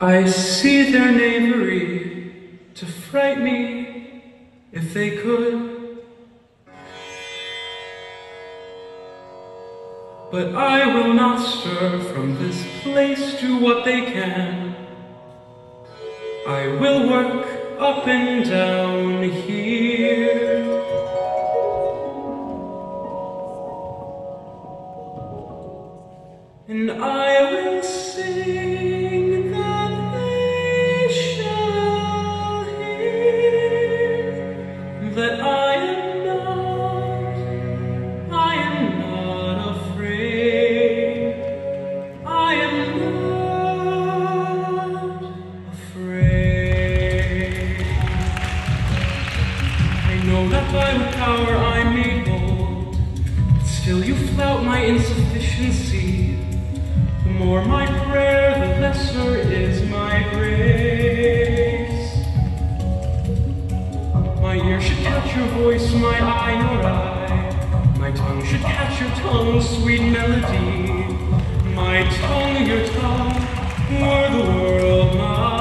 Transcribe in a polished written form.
I see their knavery to fright me if they could, but I will not stir from this place. Do what they can. I will work up and down here, and I will sing that they shall hear that I am not afraid. I am not afraid. I know that by what power I may hold, but still you flout my insufficiency. The more my prayer, the lesser is my grace. My ear should catch your voice, my eye your eye. My tongue should catch your tongue's sweet melody. My tongue, your tongue, were the world mine.